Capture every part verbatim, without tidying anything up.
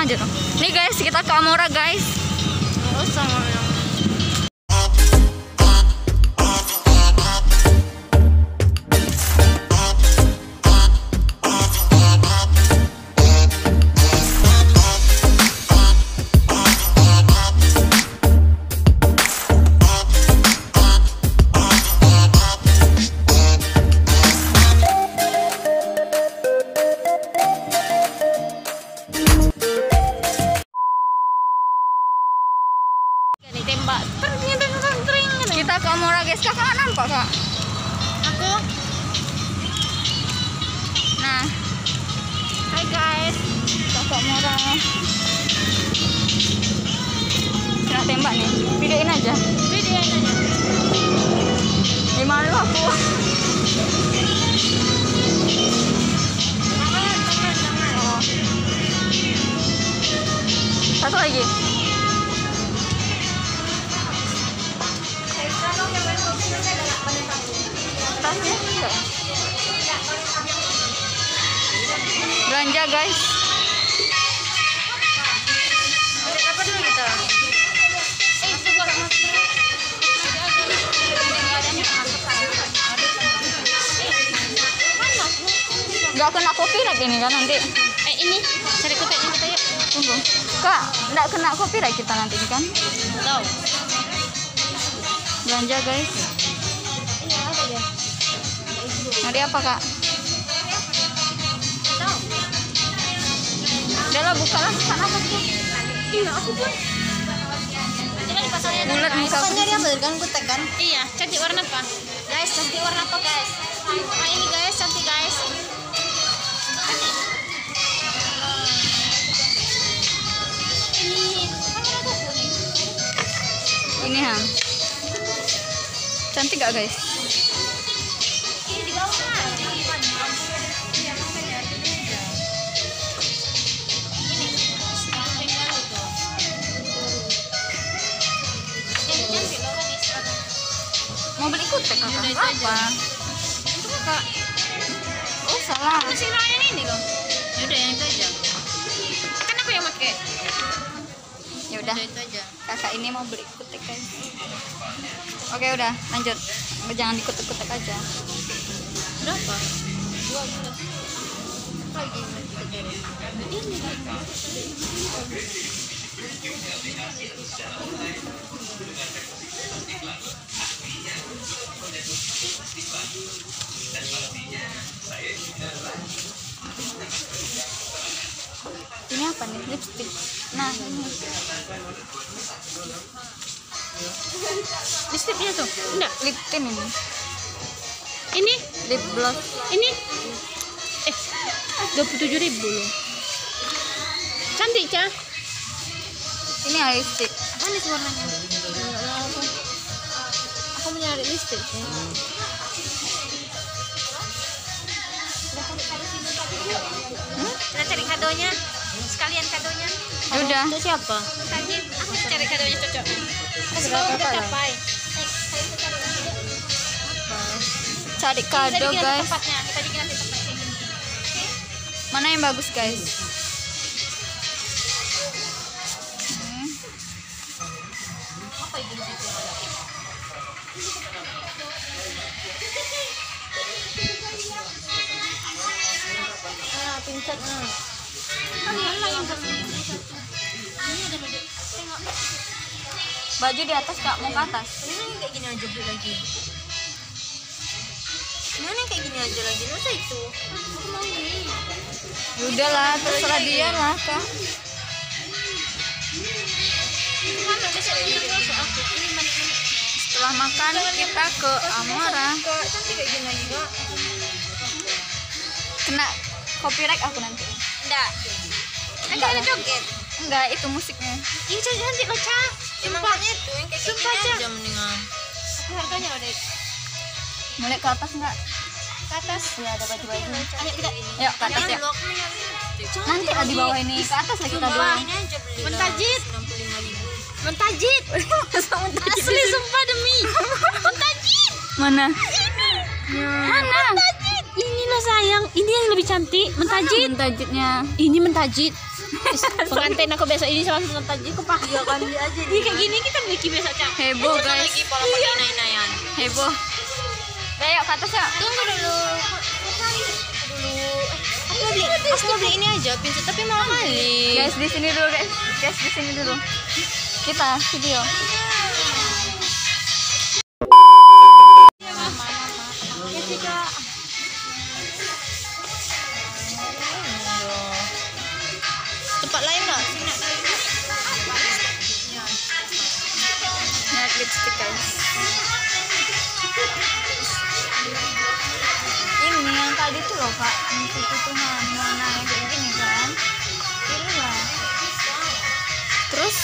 sama aja tuh. Nih guys, kita ke Amora guys. Oh, sama yang tembak. Kita ke Amora guys. Kakak nampak kak? aku. Nah, hai guys, kita ke Amora. Kena tembak nih. Videoin aja. Videoin aja. Di malu aku. Oh. Satu lagi. Tasnya enggak. Belanja guys. Apa dulu kita? Eh, coba Nggak kena copyright ini kan nanti. Eh, ini cari kotaknya kita ya. Tunggu. Kak, nggak kena copyright kita nanti kan? Tahu. Belanja guys. Ini ada deh. Mau di apa kak? Tahu. Udah lah, bukalah. Sana apa sih? Iya, aku pun. Coba di pasarnya ada. Bulat muka aku. Pasarnya dia kan kutek kan? Iya, cantik warna apa? Guys, cantik warna apa guys? Warna ini guys, cantik guys. Ini kamera buku nih. Ini ha. Cantik gak guys? Ini di bawah kan? Mau beli kutek kakak? Apa? Untuk kakak. Oh salah. Masih lain ini loh. Yaudah yang itu aja. Kan aku yang pakai. Ya udah. Itu aja. Kakak ini mau beli kutek guys. Oke udah lanjut. Jangan dikutek-kutek aja. Berapa? Dua belas. Lagi ini. Ini apa nih? Lipstick. Nah ini. Lipstiknya tuh? Enggak. Lip tint ini. Ini? Lip gloss. Ini? Eh, dua puluh tujuh ribu loh. Cantik, Cah. Ini lipstick. Mana sih warnanya? Aku mau nyari lipstick ya. Hmm? Kita cari kadonya. Sekalian kadonya. Ya udah. Itu siapa? Tadi aku mau cari kadonya cocok. Semoga udah capai. Eh, saya bisa cari lagi. Cari Kita kado bikin nanti guys. tempatnya. Kita bikin nanti tempatnya. Mana yang bagus guys? Hmm. Apa itu? Ah, pincet nah. Mana yang ini ada baju. Tengok. Baju di atas kak, mau ke atas. Ini yang kayak gini aja beli lagi. Mana yang kayak gini aja lagi? Masa itu? Aku mau ini. Ya udahlah, terserah dia lah kak. Mana besok ini masuk aku. Ini manik-manik. Setelah makan kita ke Amora. Cantik kayak gini lagi kok. Kena copyright aku nanti. Enggak. Nanti Enggak ada lah. joget. Enggak, itu musiknya. Ini cantik loh, Cah. Emangnya itu yang kayak Sumpah, gini Cah. aja mendingan. Harganya udah Mulai ke atas enggak? ke atas. Ya ada baju-baju. Ayo kita Yuk ke atas ya. Nanti lah di bawah ini ke atas lah kita dulu. Ini aja beli. Mentajit. enam puluh lima ribu. Mentajit. Asli sumpah demi. Mentajit. Mana? Ini. Mana? Mentajit. Ini loh sayang. Ini yang lebih cantik. Mentajit. Mentajitnya. Ini mentajit. Pengantin aku besok ini sama nonton tadi aku pakai kan dia aja. Ini kayak gini kita bikin besok cak. Heboh guys. Lagi pola pakai naik-naikan. Heboh. Udah yuk ke atas yuk. Tunggu dulu. Dulu. Aku mau beli, aku mau beli ini aja pintu tapi mahal kali. Guys di sini dulu guys. Guys di sini dulu. Kita video. Ya sih kak. Tempat lain nggak? Lihat lipstick guys. Ini yang tadi tuh loh kak, untuk Tuhan mana yang kayak gini kan? Pilih lah. Terus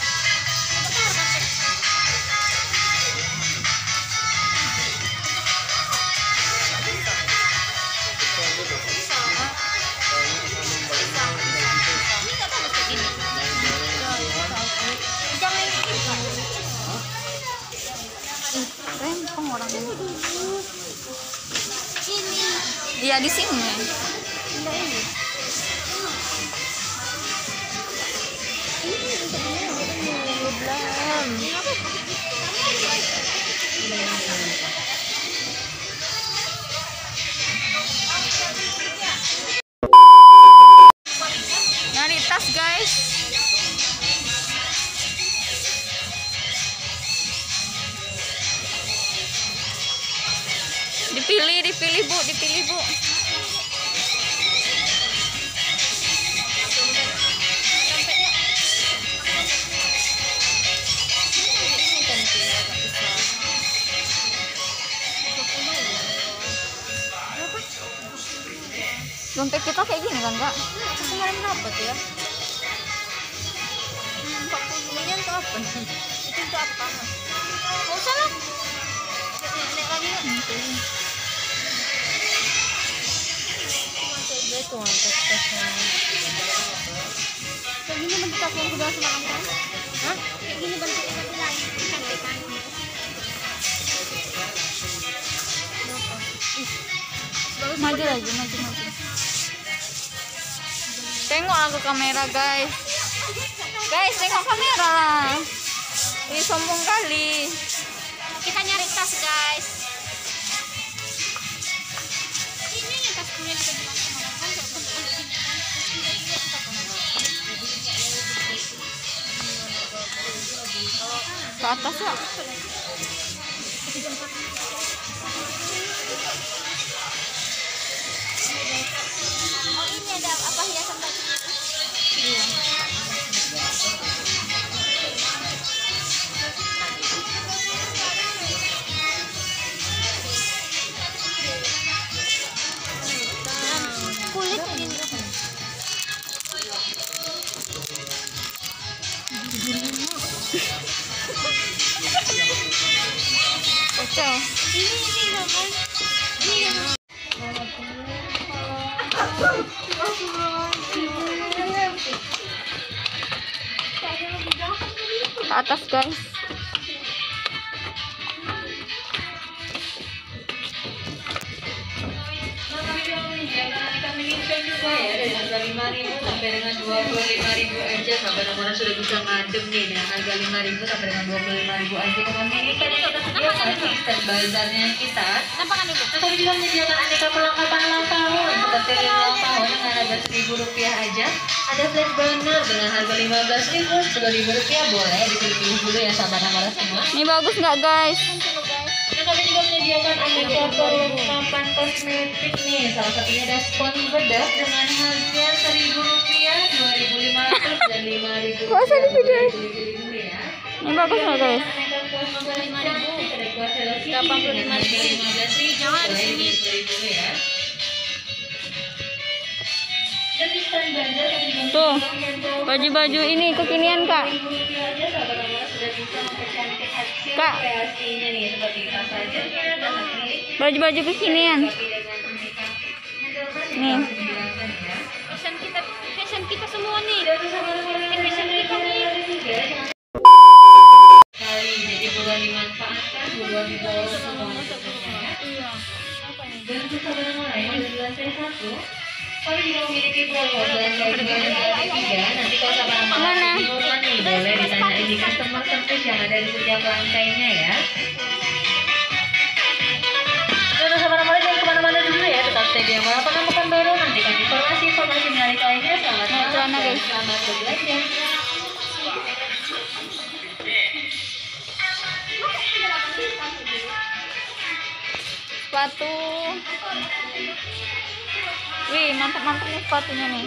Rempong orang ini. Iya di sini. Nyari tas guys. Dipilih, dipilih bu, dipilih bu. Dompet kita kayak gini kan kak? kemarin dapat ya? empat puluh miliar tuh apa? Itu untuk apa? Nggak usah lah. Naik lagi ya. Itu tas-tasnya. Kayak gini bentuk tas yang udah semalam kan? Hah? Kayak gini bentuknya tapi lain. Cantik kan? Maju lagi, maju maju. Tengok aku kamera guys. Guys tengok kamera lah. Ih sombong kali. Kita nyari tas guys. Ini yang tas kuning kita bilang semalam kan? Ke atas ya. Oh ini ada apa hiasan baju? Iya. Kulit ini. Oke. Ini ini kan. Ini yang Ke atas guys. Dari harga lima ribu sampai dengan dua puluh lima ribu aja, sahabat-sahabat sudah bisa ngadem nih dengan harga lima ribu sampai dengan dua puluh lima ribu aja. Kemudian ini tadi kita sediakan stand bazarnya kita. nampakan ibu. Nah, kami juga menyediakan aneka perlengkapan ulang tahun untuk petir ulang tahun dengan harga seribu rupiah aja. Ada flash burner dengan harga lima belas ribu, sepuluh ribu rupiah boleh dipilih-pilih dulu ya sahabat-sahabat semua. Ini bagus nggak guys? Nah, kami juga menyediakan aneka perlengkapan kosmetik nih. Salah satunya ada spons bedak dengan harga seribu rupiah, dua ribu lima ratus dan lima ribu Kok asal di video? ya. Ini bagus nggak guys? Aneka kosmetik lima ribu, ada kuartel delapan puluh lima ribu. lima belas ribu, Jangan boleh di sini. dipilih dulu ya. Dan di stand bazar kami juga Tuh, menyediakan baju-baju ini kekinian kak. seribu rupiah aja, sahabat-sahabat sudah bisa mempercantik hasil Kak. kreasinya nih seperti tas sajernya dan akrilik. Baju-baju kekinian. Nih. Fashion kita, fashion kita semua nih. Fashion kita nih. Kali jadi boleh dimanfaatkan, boleh dibawa semuanya. Iya. Dan untuk sahabat yang lain di lantai satu Kalau juga memiliki promo belanja dua gratis tiga, nanti kalau sama nama Mana? Nurman nih boleh ditanyain di customer service yang ada di setiap lantainya ya. Terus sama-sama jangan kemana-mana dulu ya, tetap stay di Amal Pekan baru, nantikan informasi-informasi menarik lainnya. Selamat Nah, malam celana, dan guys. selamat berbelanja. Sepatu. Wih, mantap-mantap nih sepatunya nih.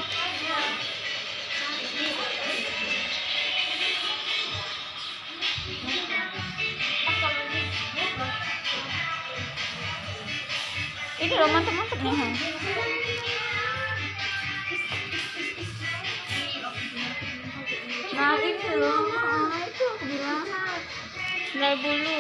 Ini loh mantap-mantap nih. Han. Nah ini loh, ah, itu aku bilang. Helai bulu.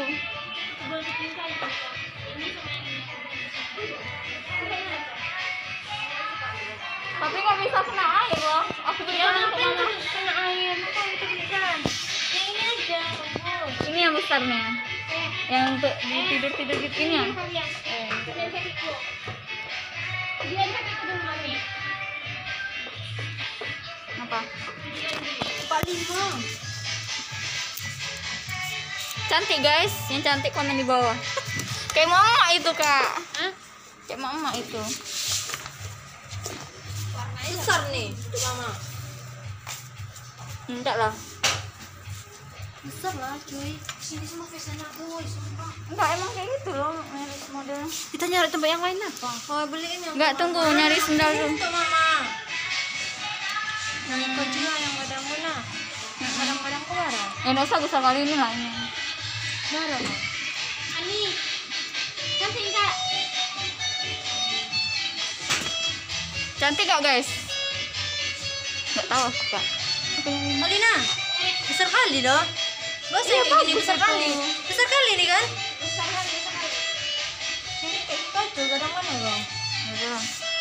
Tapi nggak bisa kena air loh. Aku beli yang untuk mama. Kena air, maka itu bukan. Yang ini aja, bagus. Ini yang besarnya. Yang untuk tidur tidur gitu ini ya. Eh, dia sakit kok. Dia sakit ke rumah nih. Apa? Empat lima. Cantik guys, yang cantik komen di bawah. Kayak mama itu kak. Hah? Kayak mama itu. Besar nih untuk mama. Enggak lah. Besar lah cuy. Sini semua fashion boy, sumpah. Enggak emang kayak gitu loh merek model. Kita nyari tempat yang lain apa? Oh, beliin yang Enggak tunggu nyari sendal dulu. untuk mama. Yang kau juga yang madam mana? Yang madam-madam kau marah? Ya nggak usah besar kali ini lah ini. Marah mah. Ani, cantik enggak? Cantik gak guys? Enggak tahu aku kak. Apa yang ini? Alina, besar kali loh. Gak usah Iya, kayak gini, bagus besar itu. kali. Besar kali nih kan? Besar kali, besar kali. Ini kayak kacau, kadang mana kau? Udah.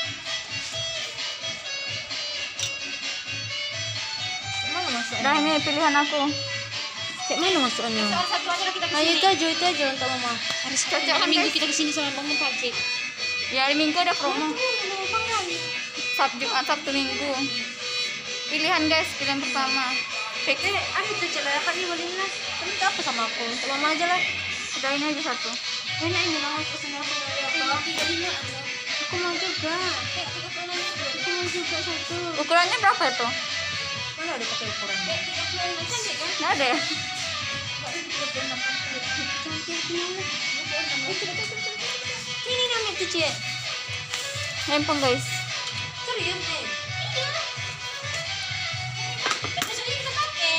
Mana masuknya? Udah ini pilihan aku. Kayak mana masuknya? Satu aja kita Ayo itu aja, itu aja untuk mama. harus Cocok kan, minggu guys? kita kesini sama Bang Tajik. Ya hari Minggu ada promo. Sabtu Jumat Sabtu Minggu. Pilihan guys, pilihan pertama. Fix. Eh, ada tuh celana kan nih beliin lah. Kamu minta apa sama aku? Untuk mama aja lah. Udah ini aja satu. Enak ini mama pesen apa apa? Tiga lima. Aku mau juga. Aku mau juga satu. Ukurannya berapa itu? Mana ada pakai ukurannya? Nggak ada ya? Ini namanya tuh cie. Lempeng guys. Serius nih. Besoknya kita pakai.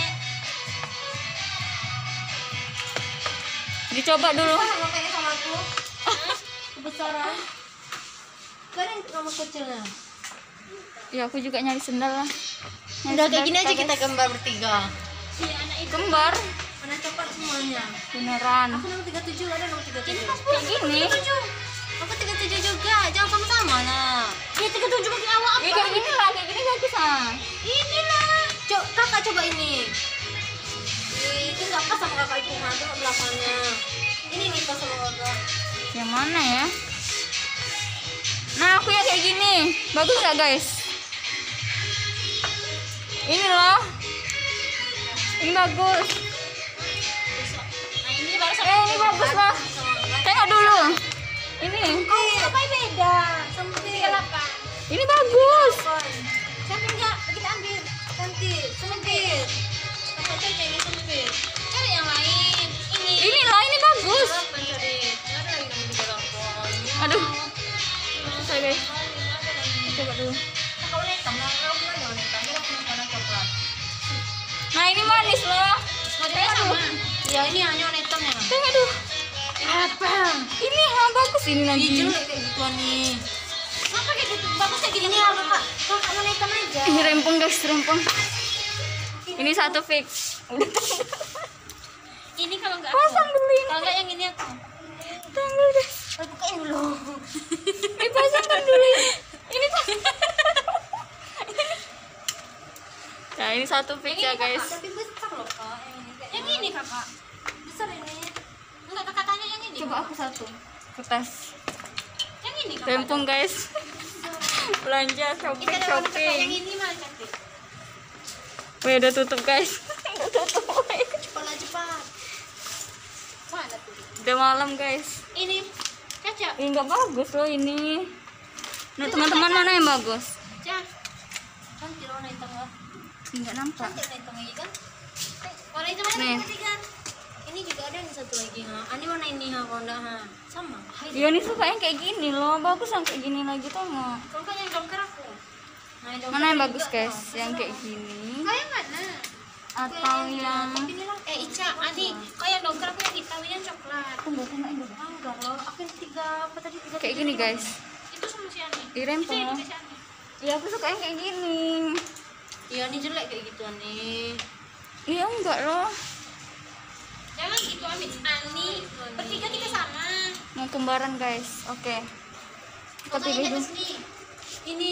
Dicoba dulu. Paham makanya sama aku? Kebesaran. Kan yang nomor kecilnya. Ya aku juga nyari sendal lah. Nyari Udah sendal kayak gini aja guys. kita gambar bertiga. Kembar. Mana cepat semuanya. Beneran. Aku nomor tiga puluh tujuh, ada nomor tiga puluh tujuh. Kayak gini. Aku tiga puluh tujuh juga, jangan sama-sama lah. Ya tiga tujuh pakai awak Ya, kayak gini lah, kayak gini bagus ah. Inilah. Coba kakak coba ini. Ih, itu nggak pas sama kakak itu mah, tengok belakangnya. Ini nih pas sama kakak. Yang mana ya? Nah aku yang kayak gini. Bagus gak guys? Ini loh. Ini bagus. Nah ini baru sama Eh ini bagus loh. Tengok dulu. Ini. Oh, apa yang beda? Sempit. Ini bagus. Cantik nggak? Kita ambil. Cantik. Sempit. Kakak cocok ini sempit. cari yang lain. Ini. Ini loh, ini bagus. Delapan cari. Nggak ada lagi nomor delapan. Aduh. Susah guys. Coba dulu. Kakak warna hitam. Nah, kalau mana warna hitam? Dia langsung warna coklat. Nah ini manis loh. Modelnya sama. Ya ini hanya warna hitam ya. Tengok dulu. Apa? Ini ha, bagus ini Ih, lagi. jelek kayak gituan nih. Kenapa kayak gitu? Bagus kayak gini. Ini ya kakak. Kakak warna hitam aja. Ini rempong guys, rempong. Ini satu fix. Ini kalau nggak Pasang dulu ini. Kalau nggak yang ini aku. Tunggu guys. Oh, bukain dulu. Dipasangkan dulu ini. Ini pasang. Nah ini satu fix ya guys. Tapi besar loh kak. Yang ini kayak Yang ini kakak. besar ini. Enggak kakak tanya yang ini. Coba aku satu. Kertas. Yang ini kakak. Rempong guys. Belanja shopping Kita dapat yang shopping. ini mah cantik. Wih, udah tutup guys. Udah tutup. woy. Cepat cepat. Mana tuh? Udah malam guys. Ini Caca. Ini nggak bagus loh ini. Nah teman-teman mana yang bagus? Caca. Kan kira warna hitam lah. Nggak nampak. Cantik warna hitam lagi kan? Warna hitam ada Nih. yang tadi kan? Ini juga ada yang satu lagi ha. Ini warna ini ha, warna ha. Sama. Iya nih suka yang kayak gini loh. Bagus yang kayak gini lagi tuh nggak? Kalau kan yang dongker aku. Nah, yang Mana yang dongker bagus juga, guys? ha. Yang kayak gini Kau yang mana? atau yang? Ini lah. Eh Ica, Adi, kau yang dongker aku yang hitam ini yang coklat. Tunggu tengok ini. Ah, enggak loh. Aku yang tiga apa tadi tiga. Kayak tiga, gini tiga. guys. Itu sama si Ani. Di rempo. Itu itu si Ani. Iya aku suka yang kayak gini. Iya, ini jelek kayak gitu Ani. Iya enggak loh. Jangan gitu Ami. Ani, bertiga kita sama. Mau kembaran guys. Oke. Kita Fotonya pilih di dulu. atas nih. Ini.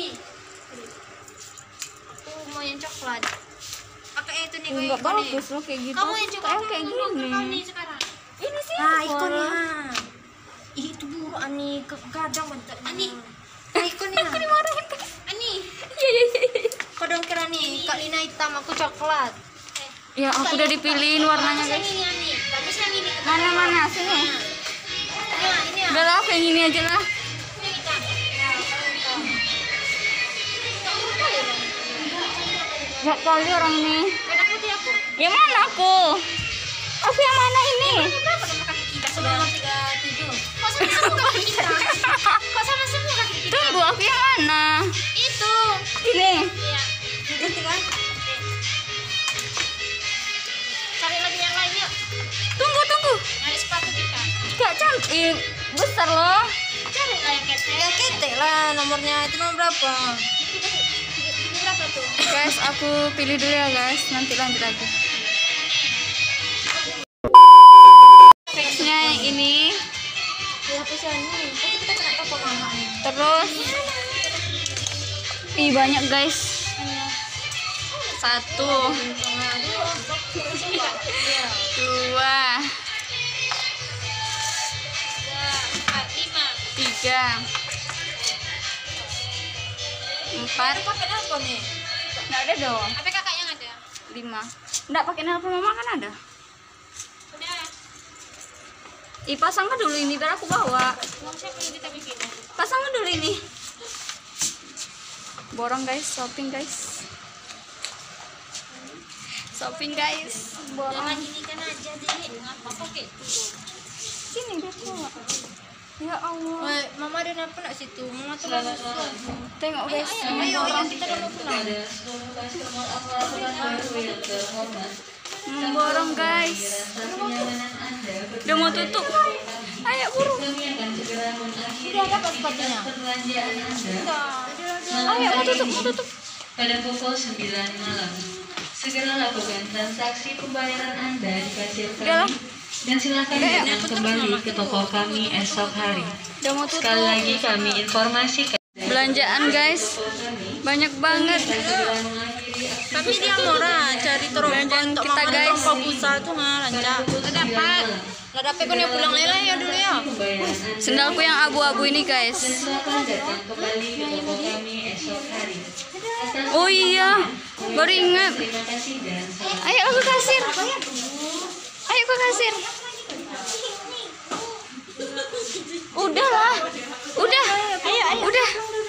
Aku mau yang coklat. Pakai itu nih Ih, Enggak ikonnya. bagus loh kayak gitu. Kamu yang Suka coklat yang kayak dulu, gini. kau nih sekarang. Ini sih. Nah, suka. ikonnya. Ih, itu buruk Ani, kegadang bentar. Ani. Nah, ikonnya. Ani. Iya iya iya. Kau dongker Ani, Kak Lina hitam, aku coklat. Ya aku udah dipilihin warnanya Bagus yang guys. ini Ani. Bagus yang ini. Mana mana sini. Ini ya, ini ya. Udah lah aku yang ini aja lah. Ini yang hitam. Ya, kalau hitam. Kamu kali orang itu. Gak kali orang ini. Beda putih aku. Yang mana aku? Aku yang mana ini? Berapa nomor kaki kita? Sebelum tiga tujuh. Kok sama semua kaki kita? Kok sama semua kaki kita? Tunggu aku yang mana? Itu. Ini. Iya. Ganti kan? Cari lagi yang lain yuk. Tunggu tunggu. Nyari sepatu kita. Gak cantik. Besar loh. Cari lah yang ketek. Yang ketek lah nomornya. Itu nomor berapa? Itu berapa tuh? Guys, aku pilih dulu ya guys. Nanti lanjut lagi. Teksnya yang ini. Ya hapus yang ini. Tapi kita kena toko mama nih. Terus. Ih banyak guys. Satu. Dua. Lima. Tiga. Empat. Pakai apa nih? Nggak ada dong. Apa kakak yang ada? Lima. Nggak pakai nelpon mama kan ada. Udah. Ih pasang kan dulu ini biar aku bawa. Mau siapa yang kita bikin? Pasang kan dulu ini. Borong guys, shopping guys. Shopping guys. Jangan Borong. gini kan aja deh. Ngapa pakai itu? Sini deh kok. Ya Allah. Woi, mama ada apa nak situ? Mama tuh Selamat bagus. malam. Tengok guys. Ayo, ayo, ayo kita udah mau pulang. Kepada seluruh customer operator baru yang terhormat, Memborong guys. rasa kenyamanan Anda Udah mau tutup. Ayo buru. kami akan segera mengakhiri Udah dapat sepatunya. perbelanjaan Anda. Ayo mau tutup, mau tutup. Pada pukul sembilan malam. Segera lakukan transaksi pembayaran Anda di kasir Udah lah. kami dan silakan datang kembali ke toko kami esok hari. Udah mau tutup. Sekali lagi kami informasikan Belanjaan guys. Banyak banget. segera mengakhiri aksi Tapi dia murah, cari Belanjaan teropong kita, guys. Papusa tuh nggak lancar. Nggak dapat. Nggak dapat kan ya pulang lele ya dulu ya. pembayaran Anda. Sendalku yang abu-abu ini guys. Dan silakan datang kembali ke toko kami esok hari. Atas Oh iya, baru ingat. terima kasih dan salam. Ayo ke kasir. Ayo ke kasir. Udah lah. Udah. Ayo, ayo. Udah.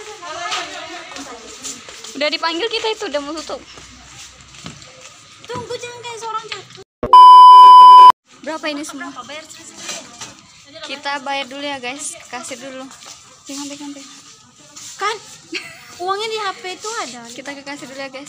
Udah dipanggil kita itu udah mau tutup. Tunggu jangan kayak seorang jatuh. Berapa ini semua? Bayar sendiri. Kita bayar dulu ya guys. Kasir dulu. Pegang, pegang, pegang. Kan uangnya di H P itu ada. Kita ke kasir dulu ya guys.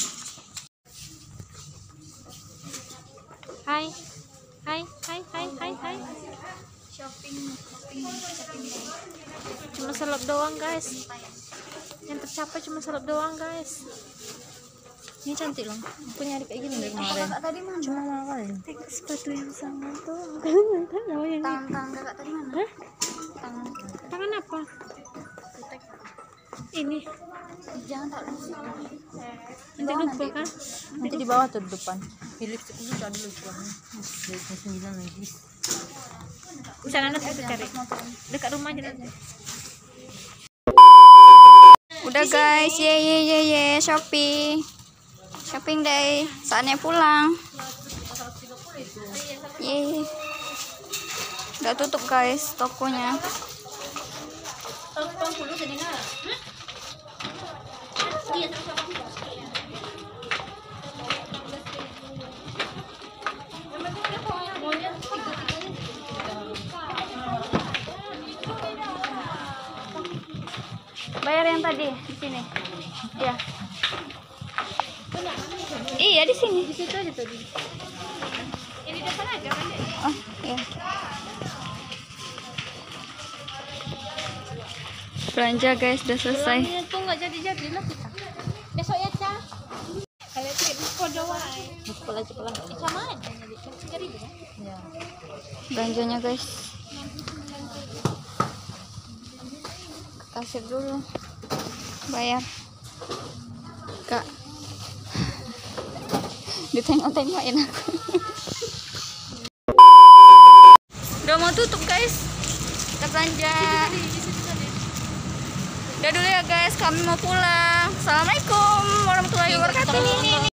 Hai. Hai, hai, hai, hai, hai. Shopping, shopping, shopping. Cuma seleb doang, guys. Yang tercapai cuma seleb doang, guys. Ini cantik loh. Aku nyari kayak gini dari kemarin. Kakak tadi mana? Cuma mahal ya. Sepatu yang sama tuh. Kan tahu yang Tangan tangan kakak tadi mana? Hah? Tangan. Tangan apa? Ini. Jangan tak lupa. Nanti lupa kan? Nanti di bawah tuh di depan. Philips itu bisa dulu jualnya. Dari sembilan lagi. Sana nanti kita cari. Dekat rumah aja nanti. Udah guys, ye ye ye ye, Shopee. Shopping day, saatnya pulang. Ye. Udah tutup guys tokonya. Bayar yang tadi di sini. Iya. Iya di sini. Di situ aja tadi. Ini depan aja kan? Oh iya. Belanja guys udah selesai. Itu nggak jadi-jadi lah kita. Besok ya, Ca. Kalau itu kode wae. Cepelah cepelah. Sama aja jadi cari ya. Ya. Belanjanya guys. Kasir dulu. Bayar. Kak. Ditengok-tengokin aku. Udah mau tutup guys. Kita belanja. Udah dulu ya guys, kami mau pulang. Assalamualaikum warahmatullahi wabarakatuh.